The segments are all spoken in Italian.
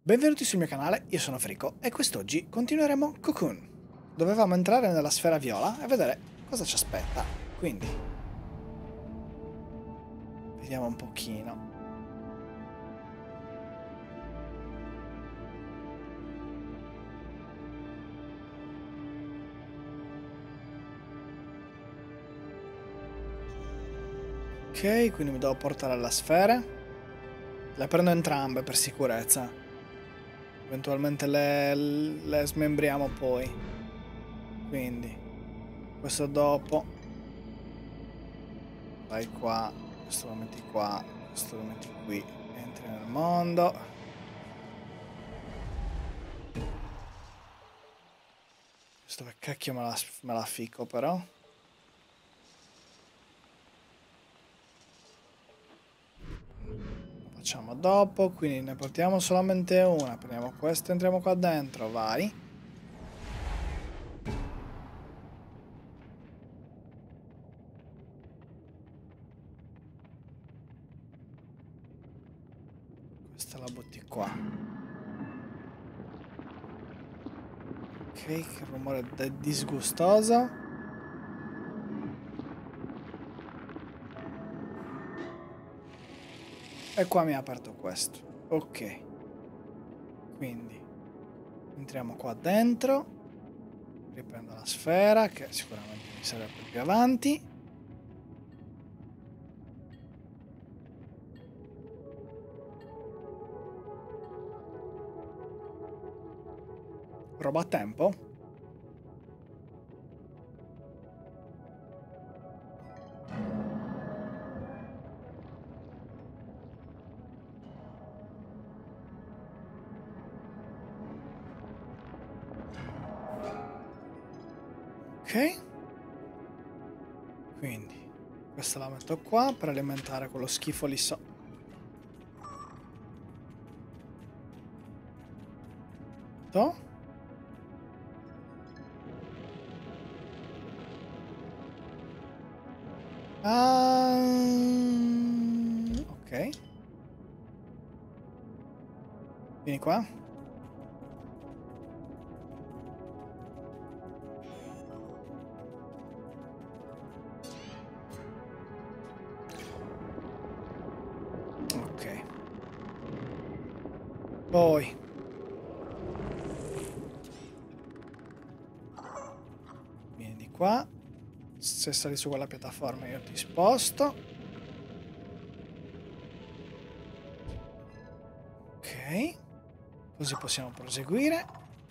Benvenuti sul mio canale, io sono Frico e quest'oggi continueremo Cocoon. Dovevamo entrare nella sfera viola e vedere cosa ci aspetta, quindi vediamo un pochino. Ok, quindi mi devo portare alla sfera. Le prendo entrambe per sicurezza. Eventualmente le smembriamo poi. Quindi, questo dopo. Vai qua, questo lo metti qua, questo lo metti qui. Entri nel mondo. Questo dove cacchio me la ficco però? Lo facciamo dopo, quindi ne portiamo solamente una. Prendiamo questo e entriamo qua dentro, vai. Questa la butti qua. Ok, che rumore disgustoso. E qua mi ha aperto questo. Ok. Quindi entriamo qua dentro. Riprendo la sfera, che sicuramente mi serve per più avanti. Roba a tempo. Ok. Quindi questa la metto qua per alimentare quello schifo lì sotto. Ok. Vieni qua. Ok. Poi vieni di qua. Se sali su quella piattaforma io ti sposto. Ok. Così possiamo proseguire.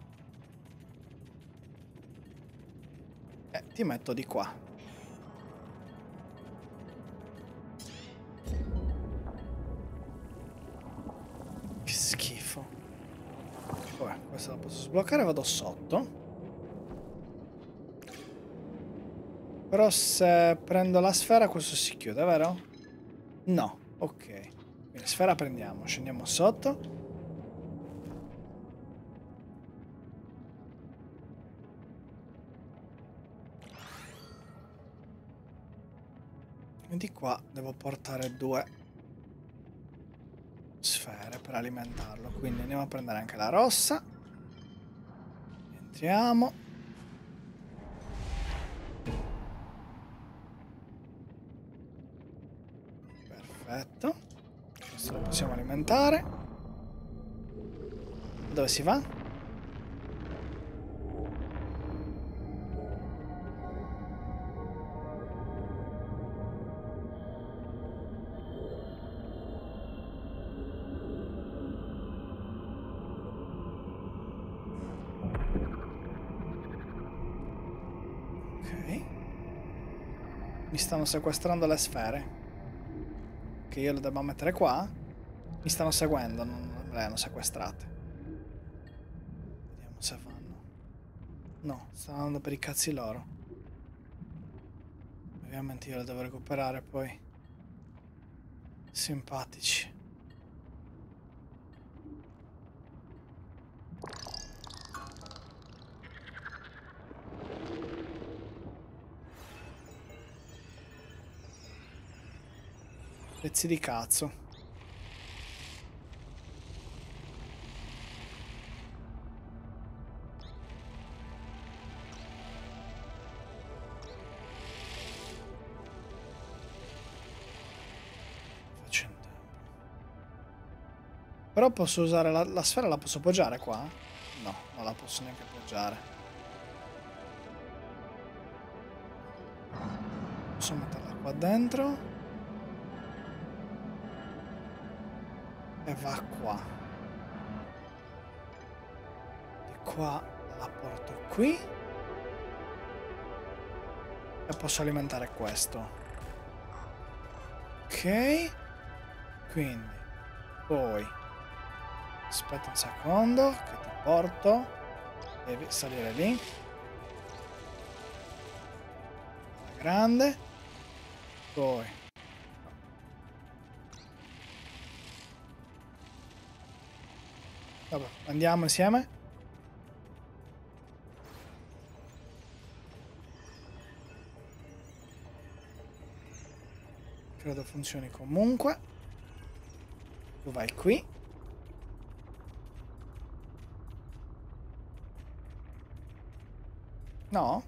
E ti metto di qua. Che schifo. Vabbè, questa la posso sbloccare, vado sotto. Però se prendo la sfera questo si chiude, vero? No, ok. Quindi sfera prendiamo, scendiamo sotto. E di qua devo portare due sfere per alimentarlo. Quindi andiamo a prendere anche la rossa. Entriamo. Perfetto. Questo lo possiamo alimentare. Dove si va? Ok. Mi stanno sequestrando le sfere. Che io le devo mettere qua. Mi stanno seguendo, non le hanno sequestrate. Vediamo se vanno. No, stanno andando per i cazzi loro. Ovviamente io le devo recuperare poi. Simpatici. Pezzi di cazzo. Però posso usare la sfera, la posso poggiare qua? No, non la posso neanche poggiare. Posso metterla qua dentro. E va qua. Di qua la porto qui. E posso alimentare questo. Ok. Quindi. Poi. Aspetta un secondo che ti porto. Devi salire lì. La grande. Poi. Vabbè, andiamo insieme. Credo funzioni comunque. Tu vai qui. No?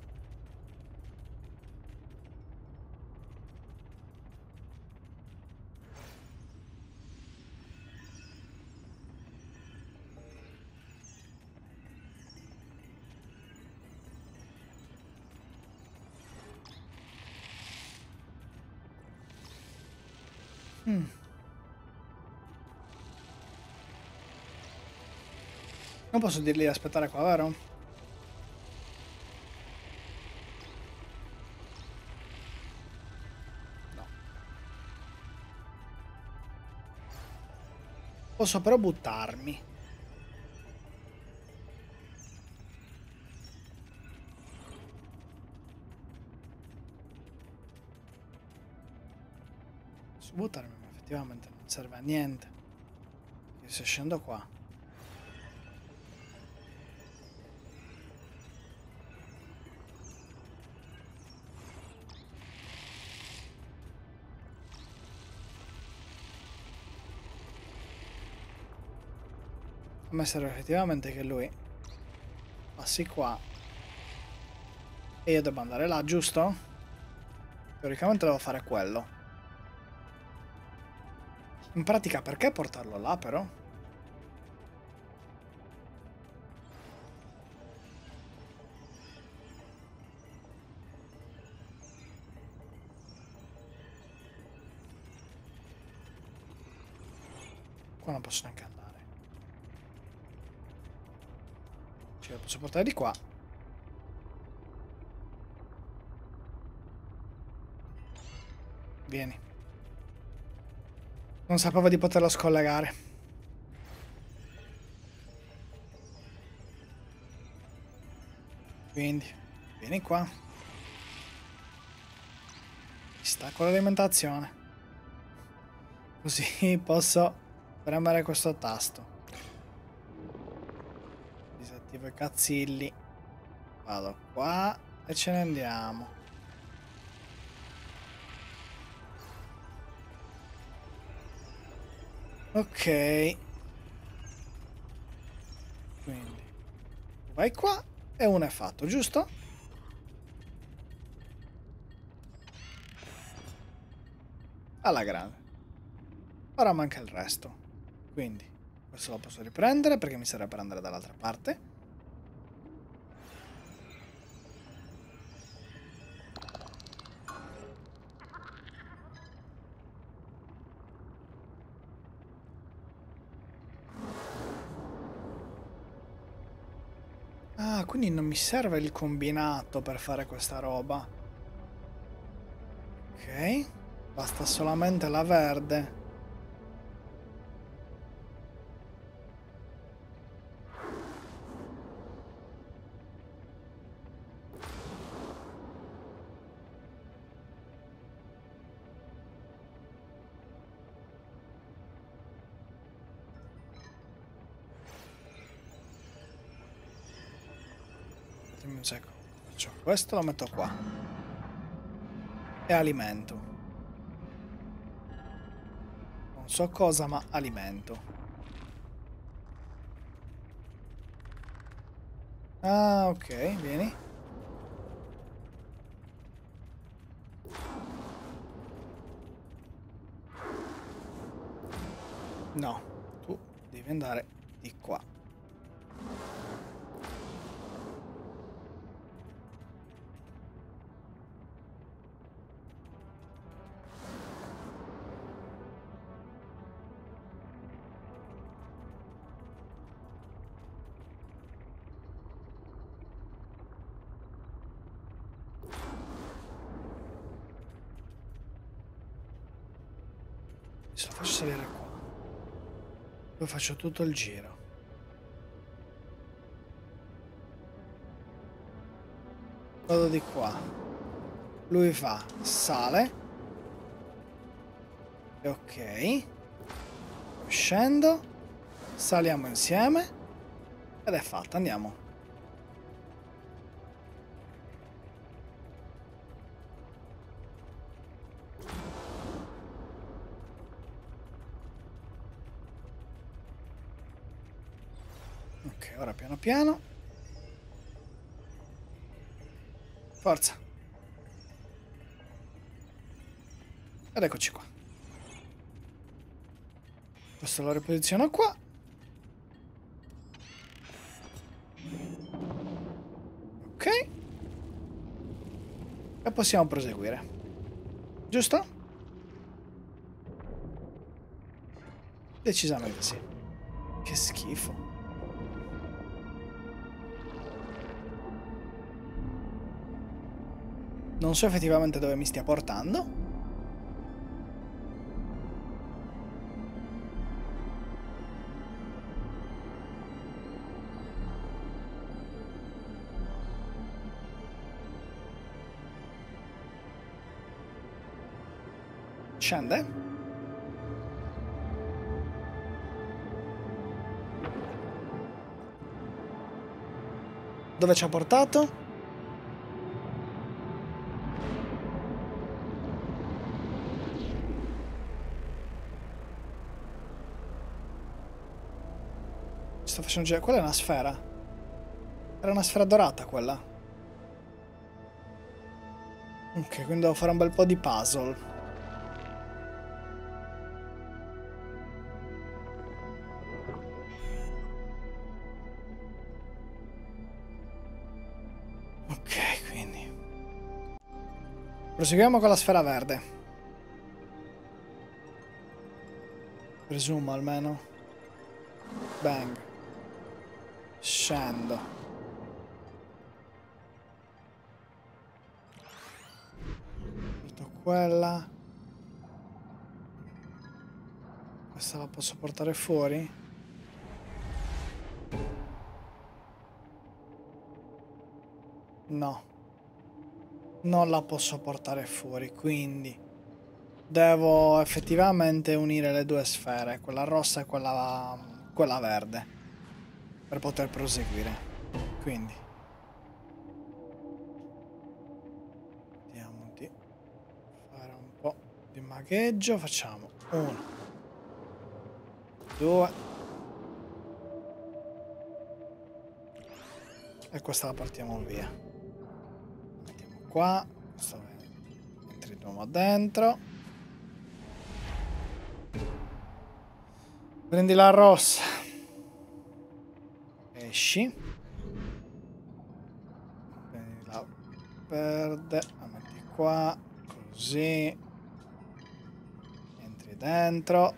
Non posso dirgli di aspettare qua, vero? No. Posso però buttarmi. Posso buttarmi, ma effettivamente non serve a niente. Io se scendo qua. A me serve effettivamente che lui passi qua e io devo andare là, giusto? Teoricamente devo fare quello. In pratica perché portarlo là però? Qua non posso neanche andare. Cioè lo posso portare di qua. Vieni. Non sapevo di poterlo scollegare. Quindi, vieni qua. Stacco l'alimentazione. Così posso premere questo tasto. Disattivo i cazzilli. Vado qua e ce ne andiamo. Ok. Quindi vai qua e uno è fatto, giusto? Alla grande. Ora manca il resto. Quindi questo lo posso riprendere perché mi serve per andare dall'altra parte. Ah, quindi non mi serve il combinato per fare questa roba. Ok. Basta solamente la verde. Dimmi un secondo. Faccio questo, lo metto qua. E alimento. Non so cosa, ma alimento. Ah, ok, vieni. No, tu devi devi andare di qua. Se lo faccio salire qua, poi faccio tutto il giro. Vado di qua, lui fa, sale, e ok, scendo, saliamo insieme ed è fatta, andiamo. Ok, ora piano piano. Forza. Ed eccoci qua. Questo lo riposiziono qua. Ok. E possiamo proseguire. Giusto? Decisamente sì. Che schifo. Non so effettivamente dove mi stia portando. Scende. Dove ci ha portato? Sto facendo girare. Quella è una sfera. Era una sfera dorata quella. Ok, quindi devo fare un bel po' di puzzle. Ok, quindi proseguiamo con la sfera verde. Presumo almeno. Bang. Scendo. Porto quella. Questa la posso portare fuori? No. Non la posso portare fuori, quindi devo effettivamente unire le due sfere, quella rossa e quella verde, per poter proseguire. Quindi vediamo di fare un po' di magheggio. Facciamo 1, 2 e questa la portiamo via. La mettiamo qua, questo entri di nuovo dentro. Prendi la rossa, esci, prendi la verde, la metti qua, così, entri dentro.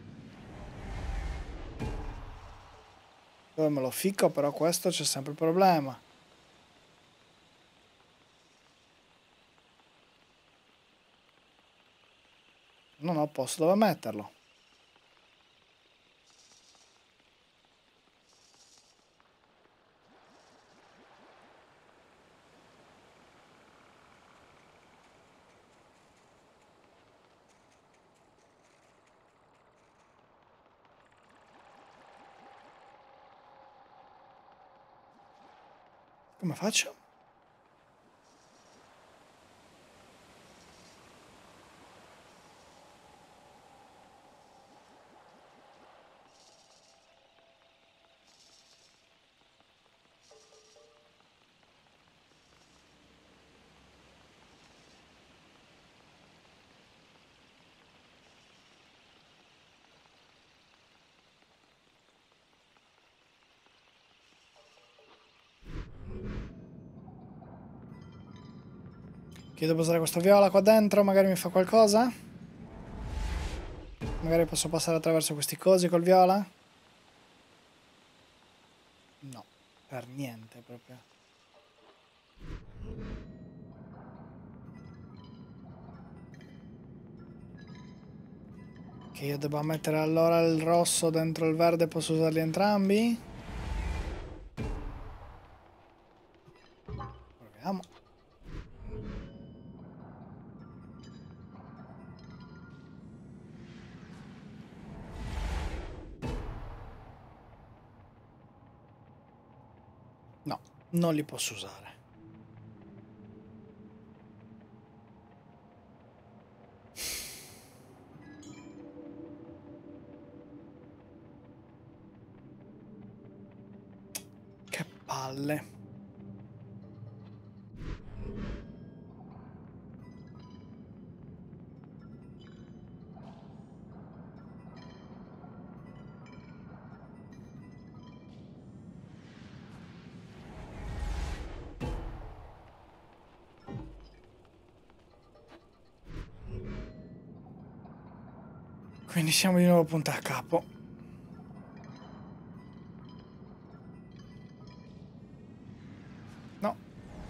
Dove me lo ficco però questo c'è sempre il problema. Non ho posto dove metterlo. Come faccio? Chi devo usare questo viola qua dentro? Magari mi fa qualcosa? Magari posso passare attraverso questi cosi col viola? No, per niente proprio. Che io debba mettere allora il rosso dentro il verde, posso usarli entrambi? Proviamo. No, non li posso usare. Che palle. Quindi siamo di nuovo punta a capo. No.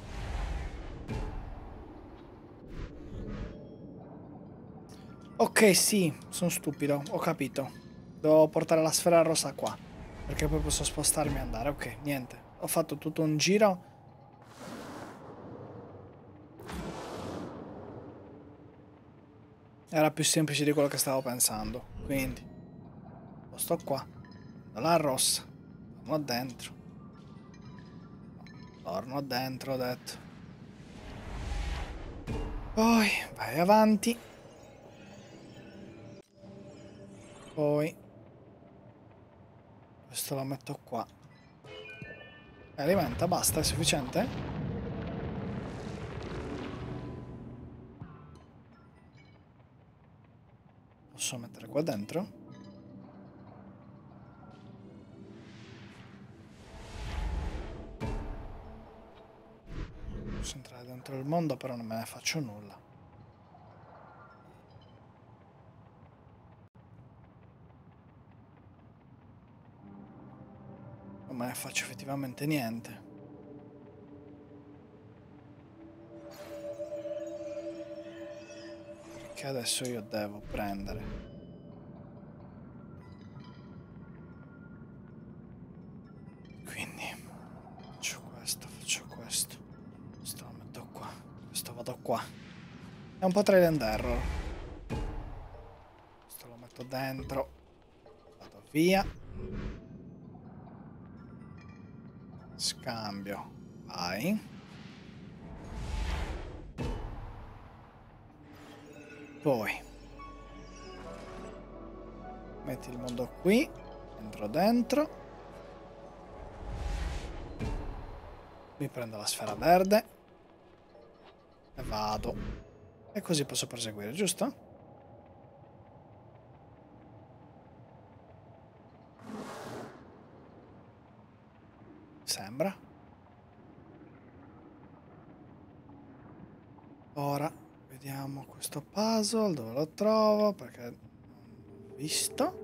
Ok, sì, sono stupido, ho capito. Devo portare la sfera rossa qua, perché poi posso spostarmi e andare. Ok, niente. Ho fatto tutto un giro. Era più semplice di quello che stavo pensando. Quindi, sto qua. La rossa. Torno dentro. Torno dentro, ho detto. Poi, vai avanti. Poi, questo lo metto qua. E alimenta, basta, è sufficiente? Posso mettere qua dentro? Posso entrare dentro il mondo, però non me ne faccio nulla. Non me ne faccio effettivamente niente. Perché adesso io devo prendere. Quindi faccio questo, faccio questo. Questo lo metto qua. Questo vado qua. È un po' trial and error. Questo lo metto dentro. Vado via. Scambio. Vai. Poi metti il mondo qui. Entro dentro. Mi prendo la sfera verde. E vado. E così posso proseguire, giusto? Sembra. Ora vediamo questo puzzle, dove lo trovo, perché non l'ho visto.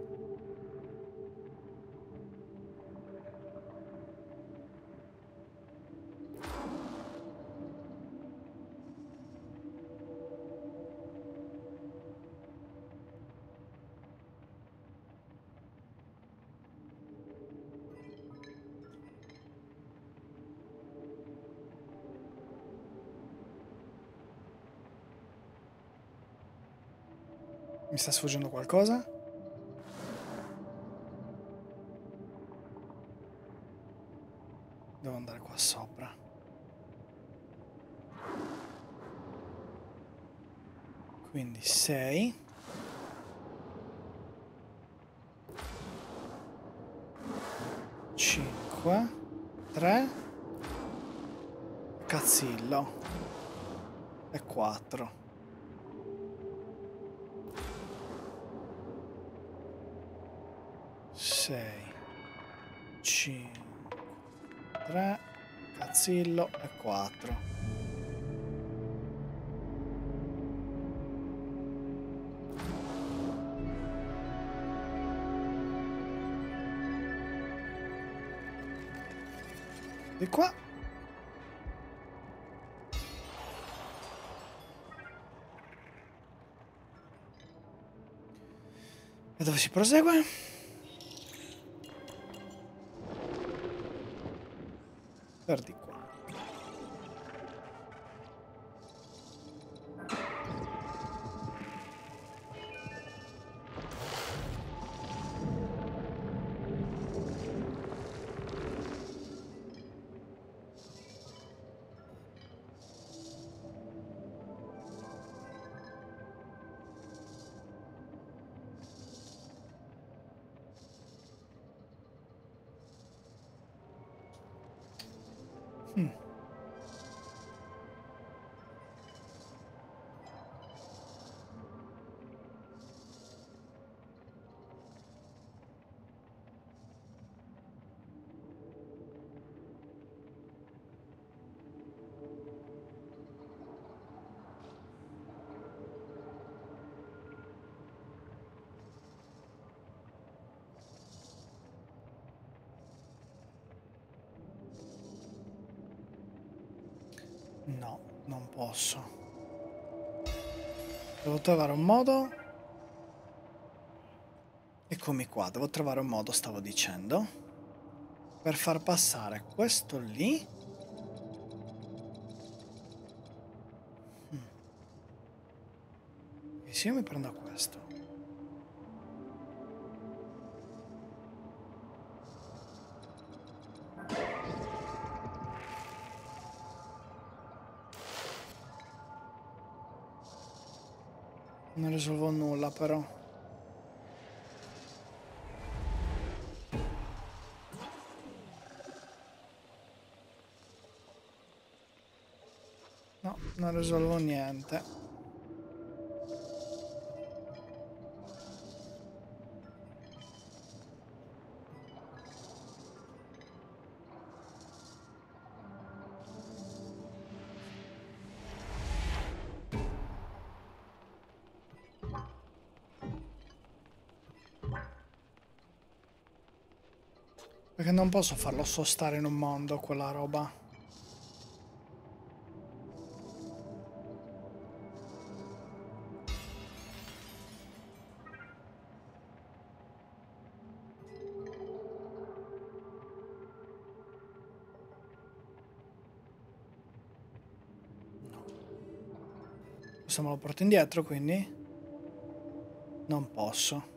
Mi sta sfuggendo qualcosa? Devo andare qua sopra. Quindi 6. 5. 3. Cazzillo. E 4. 6. 5. 3. Cazzillo e 4. Di qua. E dove si prosegue? Per di qua. No, non posso. Devo trovare un modo. Eccomi qua, devo trovare un modo, stavo dicendo, per far passare questo lì. E se io mi prendo questo. Non risolvo nulla però. No, non risolvo niente. Perché non posso farlo sostare in un mondo quella roba. No. Questo me lo porto indietro, quindi non posso.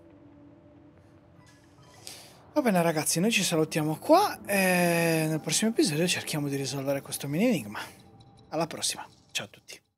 Va bene ragazzi, noi ci salutiamo qua e nel prossimo episodio cerchiamo di risolvere questo mini enigma. Alla prossima, ciao a tutti.